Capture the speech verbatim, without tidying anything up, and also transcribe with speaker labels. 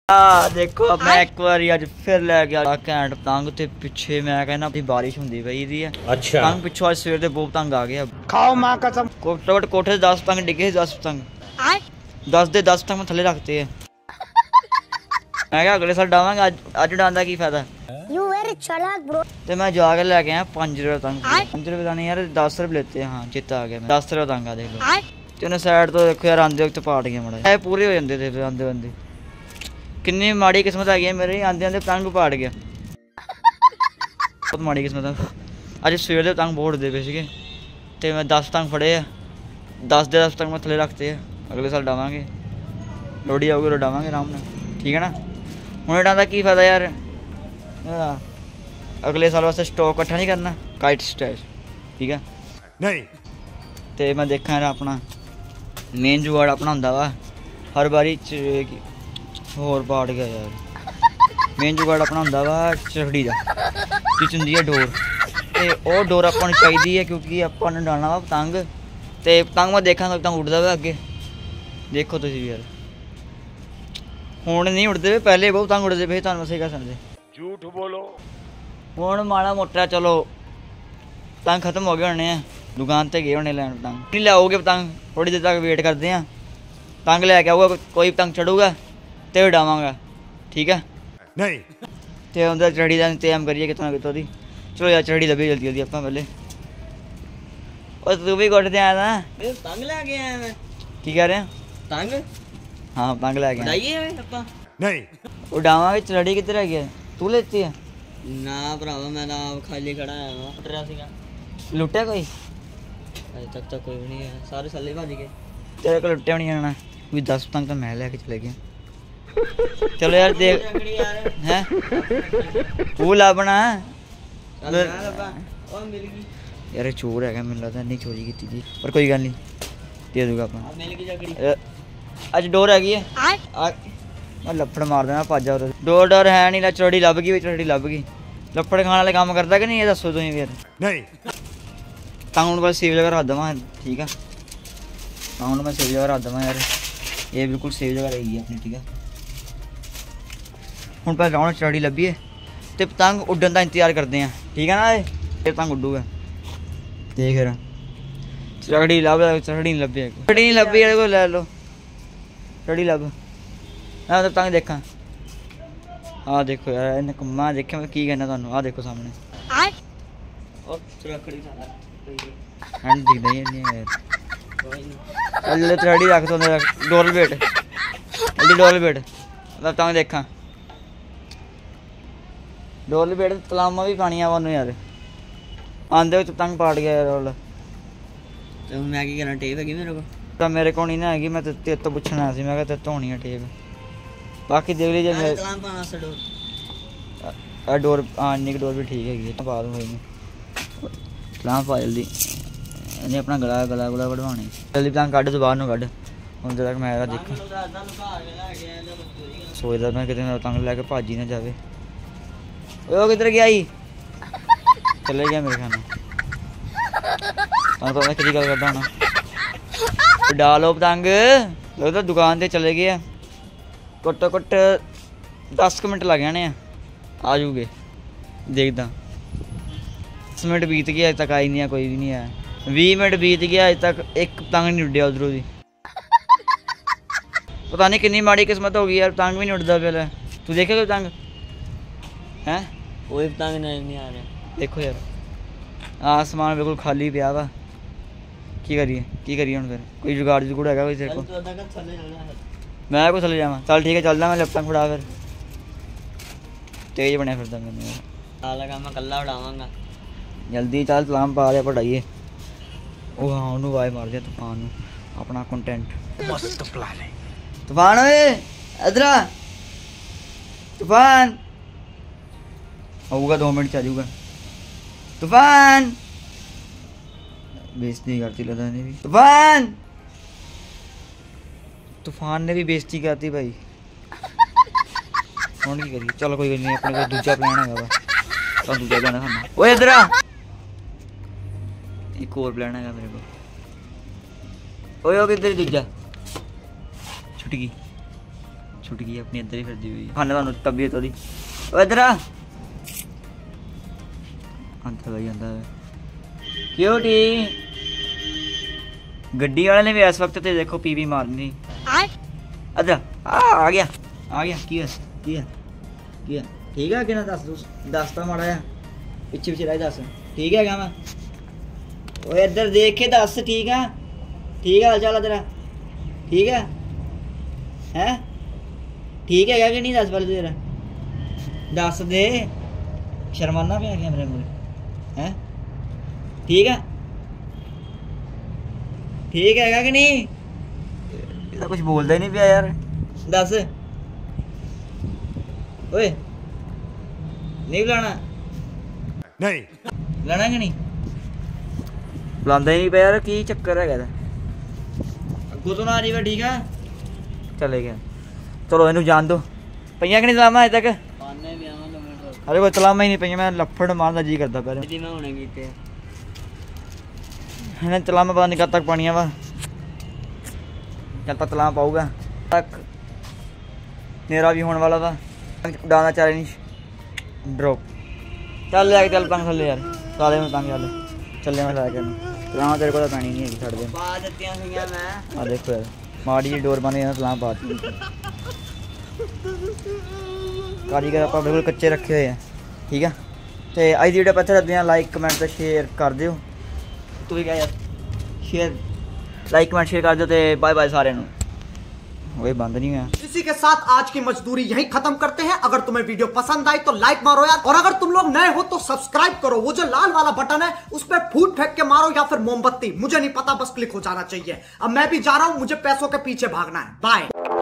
Speaker 1: आ देखो मैं एक बार अज फिर लै गया घैंट पतंग ते पिछे मैं कहना बारिश होंदी पई दी है। अच्छा पतंग पिछों अज सवेर दे बहुत पतंग आ गया। खाओ मां कसम कोट कोठे से दस पतंग डिगे दस पतंग दस दे दस पतंग थले रखते हैं। मैं क्या अगले साल डावांगे अज अज डांदा की फायदा। यू वेरी चालाक ब्रो। ते मैं जाके लेके आया पांच रुपए पतंग पांच रुपए नहीं यार दस रुपए लेते हैं। हाँ चेता आ गया मैं दस रुपए पतंग आ देख लो तेने साइड तो देखो यार आंदे वक्त पाट गया माड़ा ये पूरे हो जाते थे आंदे बंदे किन्नी माड़ी किस्मत आ गई मेरी आंदे आंदे पतंग पाट गया बहुत माड़ी किस्मत है। अज सवेर दे पतंग बहुत उड़ते पे सीगे ते मैं दस पतंग फड़े है दस दे दस पतंग मैं थले रखते हैं। अगले साल डावांगे लोहड़ी आऊगी तो डावांगे आराम नाल ठीक है ना। हुण डांदा की फायदा यार अगले साल वास्ते स्टॉक इकट्ठा नहीं करना काइट स्टैश ठीक है नहीं। तो मैं देखा यार अपना मेन जुगाड़ अपना होंदा वा हर बारी होर पाट गया यार मेन जुगाड़ अपना होंदा वा चरखड़ी दा जिच हुंदी है डोर ते ओह डोर आपां नूं चाहीदी है क्योंकि आपां नूं डालना वा पतंग ते पतंग मैं देखा पतंग उड़दा वा अगे देखो तुसीं यार हुण नहीं उड़दे पहले बहुत पतंग उड़दे पे तुहानूं सही गल समझे झूठ बोलो। हुण माड़ा मोटा चलो पतंग खत्म हो गए होने दुकान ते गए होने लैन पतंग नहीं लाओगे पतंग थोड़ी देर तक वेट करते हैं पतंग लैके आऊगा कोई पतंग चढ़ूगा तो उड़ावांगा ठीक है नहीं तो उधर चढ़ी का इंतजाम करिए कितना कितों दी चलो यार चढ़ी लभी जल्दी जल्दी अपना पहले और तू भी गोट ते आया था पतंग लैके आया मैं की कह रहे हैं पतंग हाँ पतंग लैके आए नहीं उड़ावांगे चढ़ी किधर है गया तू लेती है ना भरावा मैं ना खाली खड़ा आया उतरा सीगा लुट्टिया कोई अजे तक तो कोई भी नहीं है सारे साले भज गए तेरे को लुट्टिया नहीं आना कोई दस पतंग तो मैं लैके चले गया। चलो यार देख हैं तू लाभना यार चोर है मैंने लगता नहीं चोरी की थी पर कोई गल नहीं दे दूंगा अपना अज डोर हैगी है मैं लफड़ मार देना भज और डोर डोर है नहीं चढ़ी लभ गई चढ़ी लभ गई लफड़ खाने वाले काम करता कि नहीं ये दसो तुम फिर नहीं तां हूँ बस सेव जगह रख देव ठीक है तां हूँ मैं सेव जगह रख देव यार ये बिल्कुल सेव जगह रहेगी अपनी ठीक है। हूँ पहले राउंड चढ़ी लभी है तो पतंग उड्डन का इंतजार करते हैं ठीक है ना ये पतंग उड्डूगा देख रहा चढ़ी लभ चढ़ी नहीं लभी चढ़ी नहीं लभी को लै लो चढ़ी लभ मैं तो पतंग देखा आ देखो यार इन्हें कम्मा देखा मैं की कहना तुहानू आ देखो सामने दिखदा ही नहीं यार चढ़ी रख तो डोल बेट जल्दी डोल बेट पतंग देखा डोल बेट तलामा भी पानी वानू यार आंदे पतंग पाट गया यार तो मैं की करना टेप हैगी मेरे को तो मेरे को नहीं ना हैगी मैं तेरे तो पूछना सी मैं तेरे तो होनी है टेप बाकी देख लीजिए डोर हाँ इन्नी की डोर भी ठीक हैगी पा दूँ कोई नहीं तलाम पा जल्दी इन्हें अपना गला गला गुला बढ़वाने जल्दी पतंग कढ़ तो बाहर नूं कढ़ हुण तक मैं देखा सोचदा मैं किते पतंग लैके भज ही ना जाए वो किधर गया ही चले गया मेरे ख्याल तुहानूं पता किहदी गल करदा होना डालो पतंग लगदा दुकान ते चले गए घट्टो घट्ट दस मिनट लग जाने आ जूगे देखदा दस मिनट बीत गया अज तक आई नहीं है कोई भी नहीं है भी मिनट बीत गया अज तक एक पतंग नहीं उड्डिया उधरों दी पता नहीं कितनी माड़ी किस्मत हो गई यार पतंग भी नहीं उड़ता पहले तू देखे कोई पतंग हैं कोई पतंग नहीं आ रहा देखो यार आसमान बिल्कुल खाली पिया वा की करिए की करिए हुण फिर कोई जुगाड़ जुगड़ हैगा कोई तेरे को मैं को थले जावां चल ठीक है चलदा मैं पतंग फड़ा फिर तेज बनया फिरदा मैनूं साला काम मैं कल्ला उड़ावांगा जल्दी चल तलाम पा लिया पढ़ाइए ओ हाँ उन्होंने वाज मार दिया तूफान नूं अपना कंटेंट मस्त प्लान है तूफान ओए इधर आ तूफान आऊगा दो मिनट चलूगा तूफान बेइज्जती करती लदा ने भी तूफान तूफान ने भी बेइज्जती करती भाई कौन की करिए चलो कोई नहीं अपने को दूसरा प्लान है तो दूसरा गाना खाना ओए इधर आ एक और प्लान है मेरे को ओए ओ किधर दूसरा छुटकी छुट गई अपनी इधर ही फिरदी हुई खाने वालों तबीयत थोड़ी ओ इधर आ अंदर भाई अंदर क्यूटी गड्डी वाले ने भी इस वक्त ते देखो पीवी मारनी अदर आ आ गया आ गया की है की है की है ठीक है कि ना दस दस तो माड़ा है पिछे पिछे रह दस ठीक है क्या मैं ओए इधर देख के दस ठीक है ठीक है चल तेरा ठीक है हैं ठीक है क्या कि नहीं दस पहले तेरा दस दे शर्माना पे आ गया मेरे मुझे हैं ठीक है ठीक है क्या कि नहीं ये कुछ बोलता ही नहीं पिया यार दस ओए नहीं बुलाना
Speaker 2: नहीं
Speaker 1: बुलाना कि नहीं बुलांदा ही नहीं पिया यार की चक्कर है अगो तो ना रही ठीक है चले गया चलो इनू जान दो पईया कि नहीं सलामा अजे तक अरे कोई सलामा ही नहीं पईया मैं लफड़ मारना जी करता पहले इन्हें तलामा पता नहीं कब तक पानी वा जब तक तलामा पाऊगा तक मेरा भी होने वाला था डालना चाह नहीं ड्रॉप चल लेके चल पंख थले यार साले में पंख चल चले मैं लेके तलामा तेरे को तो पैनी नहीं है छड़ दे मैं आ देखो यार माड़ी जी डोर बन तलामा पा कारीगर आप बिल्कुल कच्चे रखे हुए हैं ठीक है तो अज की वीडियो पर अच्छा लगते हैं लाइक कमेंट तो शेयर कर दियो तू भी क्या यार शेयर लाइक कमेंट शेयर कर दो तो बाय बाय सारे वही बंद नहीं हुआ।
Speaker 3: इसी के साथ आज की मजदूरी यहीं खत्म करते हैं। अगर तुम्हें वीडियो पसंद आई तो लाइक मारो यार, और अगर तुम लोग नए हो तो सब्सक्राइब करो। वो जो लाल वाला बटन है उस पर फूट फेंक के मारो या फिर मोमबत्ती, मुझे नहीं पता, बस क्लिक हो जाना चाहिए। अब मैं भी जा रहा हूं, मुझे पैसों के पीछे भागना है। बाय।